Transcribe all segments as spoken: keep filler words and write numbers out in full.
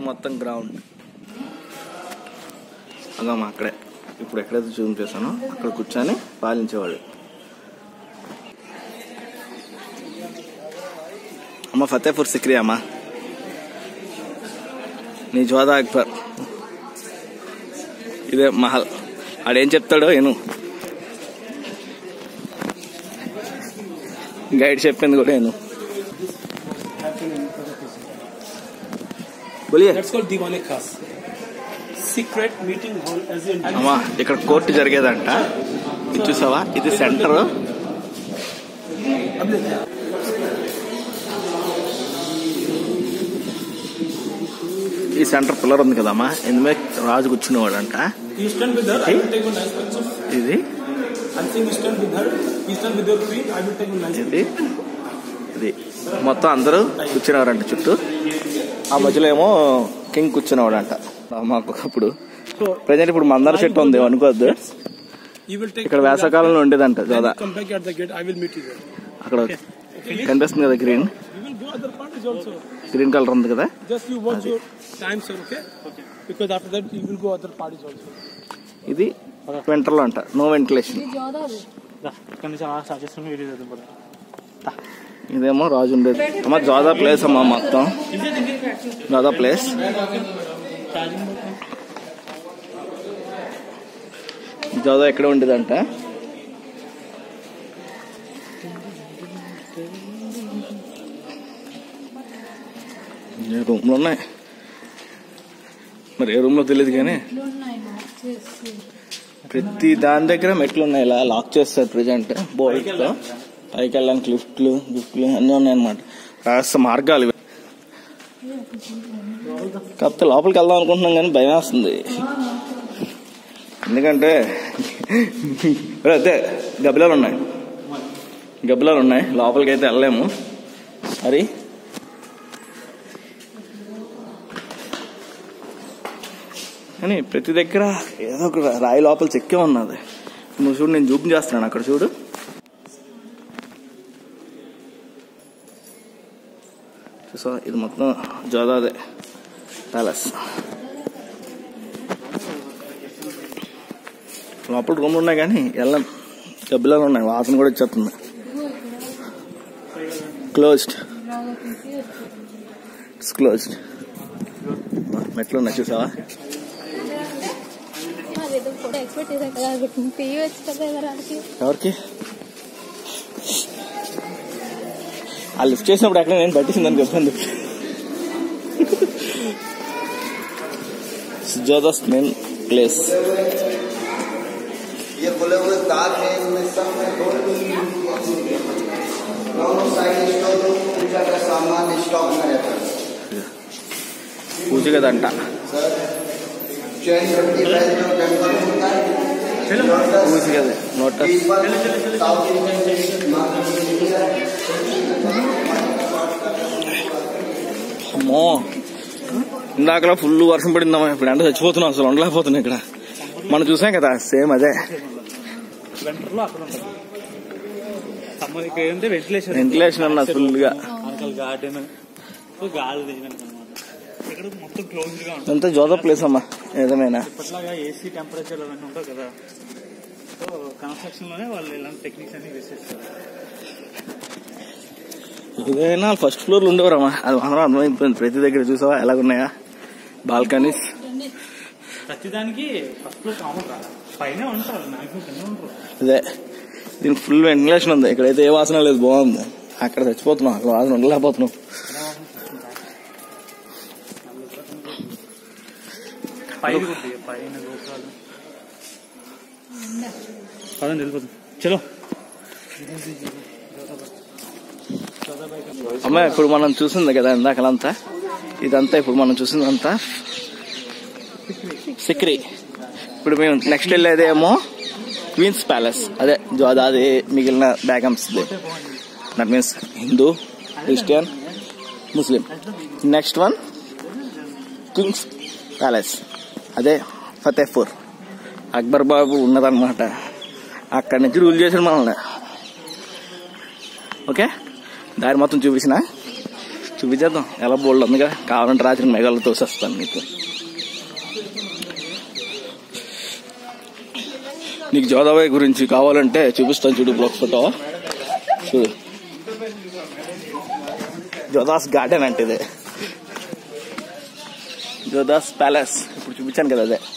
మొత్తం గ్రౌండ్ అదమ్మా అక్కడే ఇప్పుడు ఎక్కడైతే జూమ్ చేశానో అక్కడ కూర్చొని పాలించేవాడు. అమ్మ ఫతేపూర్ సిక్రీ అమ్మ నీ జోధా అక్బర్. ఇదే మహల్. ఆడేం చెప్తాడో ఏను గైడ్ చెప్పింది కూడా ఏను. అమ్మా ఇక్కడ కోర్టు జరిగేదంట. ఇది చూసావా, ఇది సెంటర్. ఈ సెంటర్ పిల్లర్ ఉంది కదమ్మా, ఇందులో రాజు కూర్చునేవాడు అంట. ఇది ఇది ఇది మొత్తం అందరూ కూర్చునేవారంట చుట్టూ. ఆ మధ్యలో ఏమో కింగ్ కూర్చునేవాడు అంట. మాకు అప్పుడు ప్రజెంట్ ఇప్పుడు మందార చెట్టు ఉంది అనుకోవద్దు. ఇక్కడ వేసవకాలంలో ఉండేదంట జోధా. అక్కడ కనిపిస్తుంది కదా గ్రీన్ గ్రీన్ కలర్ ఉంది కదా. ఇది వింటర్ లో అంట, నో వెంటిలేషన్. ఇదేమో రాజు ఉండేది. అమ్మ జోధా ప్లేస్ అమ్మా, మొత్తం జోధా ప్లేస్. జోధా ఎక్కడ ఉండేదంట. రూమ్ లో ఉన్నాయి, మరి ఏ రూమ్ లో తెలియదు కానీ ప్రతి దాని దగ్గర మెట్లు ఉన్నాయి. ఇలా లాక్ చేస్తారు ప్రెజెంట్ బోల్ట్ తో. పైకి వెళ్ళడానికి లిఫ్ట్లు గిఫ్ట్లు అన్నీ ఉన్నాయన్నమాట. రాష్ట్ర మార్గాలు ఇవి. కాకపోతే లోపలికి వెళ్దాం అనుకుంటున్నాం కానీ భయం వేస్తుంది. ఎందుకంటే అదే గబ్బిలాలు ఉన్నాయి గబ్బిలాలు ఉన్నాయి లోపలికి అయితే వెళ్ళలేము. మరి కానీ ప్రతి దగ్గర ఏదో ఒక రాయి లోపల చెక్కే ఉన్నది. నువ్వు చూడు, నేను జూమ్ చేస్తున్నాను. అక్కడ చూడు, చూసా ఇది మొత్తం జోధాదే ప్యాలెస్. లోపల రూమ్లు ఉన్నాయి కానీ వెళ్ళం. గబ్బిలాలు ఉన్నాయి, వాసన కూడా వచ్చేస్తుంది. Closed it's closed. మెట్లు ఉన్నాయి చూసావా. ఎవరికి ఆ లిఫ్ట్ చేసినప్పుడు ఎక్కడ నేను పట్టించిందని చెప్పండి. జోధాస్ మెయిన్ ప్లేస్. పూజ కదంట. పూజ కదా నోటస్. అమ్మో ఇందాకలా ఫుల్ వర్షం పడిందమ్మా. ఇప్పుడు ఎండ చచ్చిపోతున్నాం, అసలు ఉండలేకపోతున్నాం. ఇక్కడ మనం చూసాం కదా, సేమ్ అదే వెంటిలేషన్ అన్న ఫుల్ గా. అంతా జోధా ప్లేస్ అమ్మా. ఏదేమైనా ఏసీ టెంపరేచర్ అవన్నీ ఉంటాయి కదా, సో కన్స్ట్రక్షన్ లోనే వాళ్ళు ఇలాంటి టెక్నిక్స్ అన్ని యూస్ చేస్తారు. ఏదైనా ఫస్ట్ ఫ్లోర్ లో ఉండేవారమ్మా. అది మనం అర్థమైపోయింది. ప్రతి దగ్గర చూసావా ఎలాగున్నాయా బాల్కనీస్. ప్రతిదానికి ఫస్ట్ ఫ్లోర్ కామన్ రా, పైన ఉంటారు మాక్సిమం కింద ఉంటారు. అదే దీనికి ఫుల్ వెంటిలేషన్ ఉంది. ఇక్కడైతే ఏ వాసన లేదు, బాగుంది. అక్కడ చచ్చిపోతున్నాం, అక్కడ వాసన ఉండలేకపోతున్నాం. చలో అమ్మా, ఇప్పుడు మనం చూసింది కదా ఇందాకలంతా, ఇదంతా ఇప్పుడు మనం చూసిందంతా సిక్రీ. ఇప్పుడు మేము నెక్స్ట్ వెళ్ళేదేమో క్వీన్స్ ప్యాలెస్. అదే జోధాది మిగిలిన begums. That means Hindu, Christian, Muslim. Next one king's palace, అదే ఫతేపూర్. అక్బర్ బాబు ఉన్నదన్నమాట. అక్కడి నుంచి రూల్ చేసిన మనల్ని. ఓకే, దారి మొత్తం చూపించిన చూపించేద్దాం ఎలా బోల్డ్ ఉంది కదా, కావాలంటే రాత్రి మెగాలో తోసేస్తాను నీకు. నీకు జోదాబాయి గురించి కావాలంటే చూపిస్తాను చూడు, బ్లాక్ ఫోటో చూడు. జోదాస్ గార్డెన్ అంటే ఇదే, జోదాస్ ప్యాలెస్. ఇప్పుడు చూపించాను కదా అదే.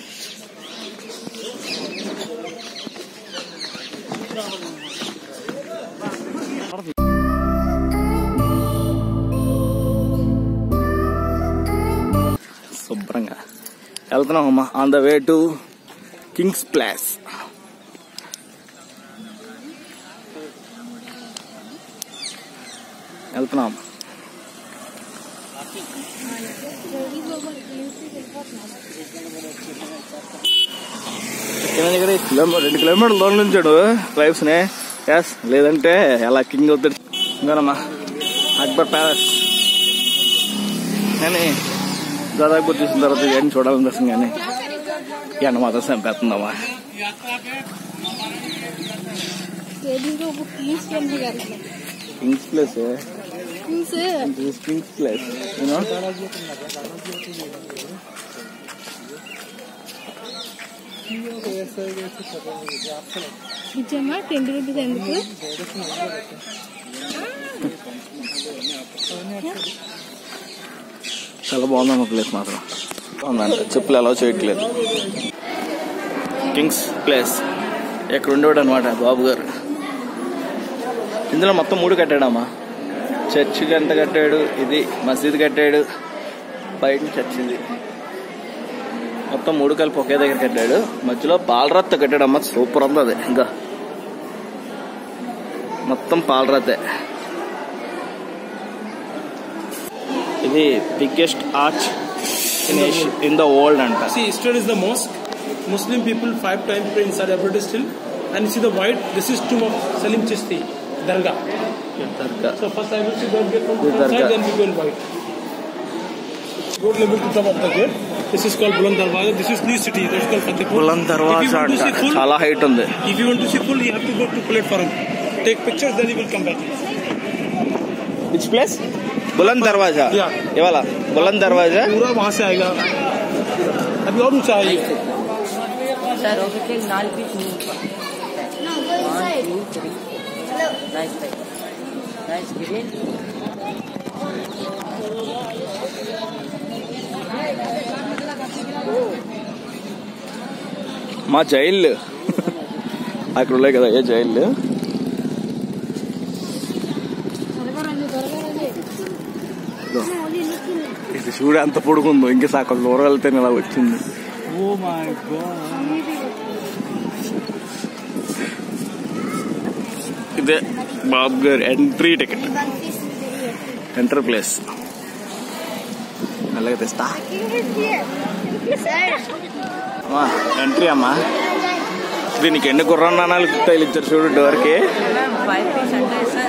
శుభ్రంగా వెళ్తున్నాం అమ్మా, on the way to king's place. వెళ్తున్నాం. దగ్గర కిలోమీటర్ రెండు కిలోమీటర్ల దూరం నుంచాడు ట్రైబ్స్ ని. ఎస్, లేదంటే ఎలా కింగ్ అవుతాడు. ఇంకానమ్మా అక్బర్ ప్యాలెస్. కానీ దాదాపు చూసిన తర్వాత ఏం చూడాలనిపిస్తుంది, కానీ ఎండ మాత్రం చంపేస్తుందమ్మా. King's place, king's place you know. Ten rupees ఎందుకు? చాలా బాగుందన్న ప్లేస్ మాత్రం బాగుందంట. చెప్పులు అలా చేయట్లేదు. కింగ్స్ ప్లేస్ ఎక్కడ ఉండేవాడు అనమాట బాబు గారు. ఇందులో మొత్తం మూడు కట్టాడమ్మా. చర్చి గంట కట్టాడు, ఇది మసీద్ కట్టాడు, బయట చర్చ్ ఇది. మొత్తం మూడు కలిపి ఒకే దగ్గర కట్టాడు. మధ్యలో పాలరాత్త కట్టాడమ్మా, సూపర్ ఉంది అది. ఇంకా మొత్తం పాలరాతే. ఇది biggest arch in the world అంట. See, Eastern is the mosque. Muslim people five times pray inside every day still. And you see the white, this is tomb of Salim Chishti, Dargah. Dargah. So first I will see Dargah from the Dargah. side, then we go in white. Road level to top of the gate. This is called Buland Darwaza. This is new city. This is called Fatehpur. Buland Darwaza అంట, చాలా height ఉంది. If you want to see full, you have to go to platform. Take pictures, then you will come back. Which place? बुलंद दरवाजा. Yeah. ये वाला बुलंद दरवाजा पूरा वहाँ से आएगा. अभी और ऊंचा आएगा. Sir, okay, take nine piece meal. One, two, three. Nice, nice. Nice, green. మా జైలు అక్కడ ఉన్నాయి కదా, ఏ జైలు. ఇది చూడ ఎంత పొడుగుందో, ఇంకా సగం దూరం వెళ్తే ఇలా వచ్చింది. Oh my god. ఇదే బాబు గారు ఎంట్రీ టికెట్, ఎంటర్ ప్లేస్. అలాగే తెస్తా అమ్మా, ఎంట్రీ అమ్మా. దీనికి ఎన్ని గుర్రం నాణాలు తగిలిచ్చారు చూడు డోర్కి. Five piece under, sir.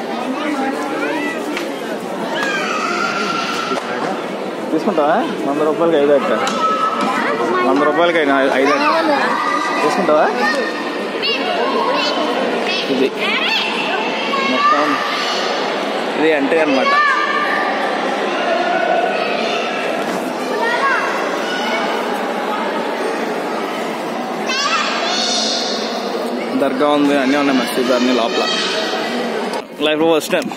తీసుకుంటావా? వంద రూపాయలకి ఐదు అట్ట, వంద రూపాయలకి ఐదు ఐదు అట్ట తీసుకుంటావా? ఇది మొత్తం ఇది ఎంట్రీ అనమాట. దర్గా ఉంది, అన్నీ ఉన్నాయి, మసీద్ అన్ని లోపల. లైఫ్ ఫస్ట్ టైం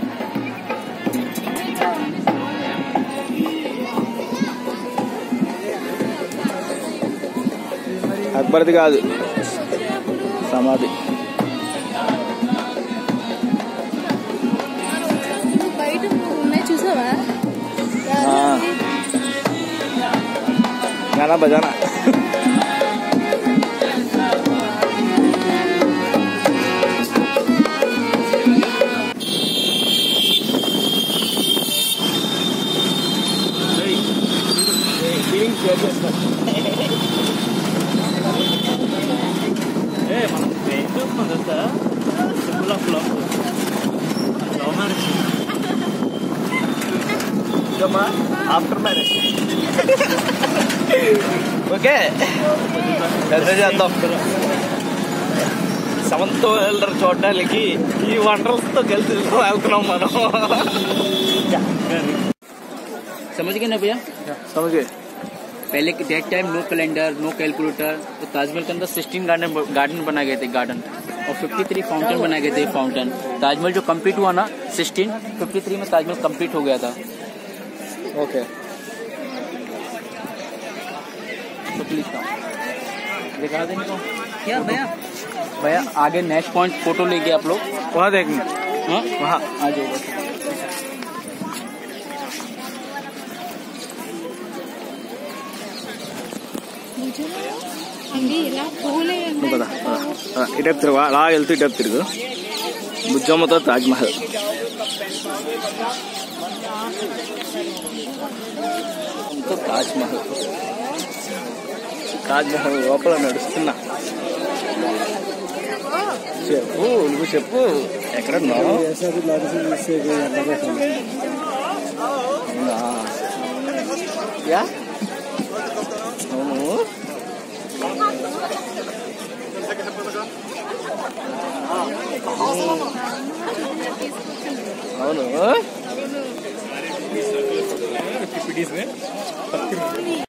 అక్బర్ది కాదు, సమాధి. బయట ఉన్నాయి చూసావా? గానా బజానా. ఏ మనం ట్రైన్ చూస్తున్నాం తెలుసా? Full of love love marriage. After marriage okay చేద్దాం. సెవెంత్ వెల్డర్ చూడడానికి ఈ వండర్స్తో కలిసి వెళ్తున్నాం మనం. समझ गए ना भैया? समझे. पहले के date time no calendar no calculator, तो ताजमहल के अंदर सिक्सटीन गार्डन गार्डन बनाए गए थे गार्डन और फिफ्टी थ्री फाउंटेन बनाए गए थे फाउंटेन. ताजमहल जो कंप्लीट हुआ ना सिक्सटीन फिफ्टी थ्री में ताजमहल कंप्लीट हो गया था. ओके. तो प्लीज दिखा देंगे तो क्या भैया भैया आगे नेक्स्ट पॉइंट फोटो लेके आप लोग वहाँ देखेंगे. हाँ वहाँ आ जाओ. ఇలా పూలే నువ్వు కదా ఇటైపు తిరుగు, అలా వెళ్తూ ఇటైపు తిరుగు. బుజ్జమ్మతో తాజ్మహల్. తాజ్మహల్ తాజ్మహల్ లోపల నడుస్తున్నా. చెప్పు నువ్వు చెప్పు ఎక్కడ ఉన్నావు? యా అవును. అవును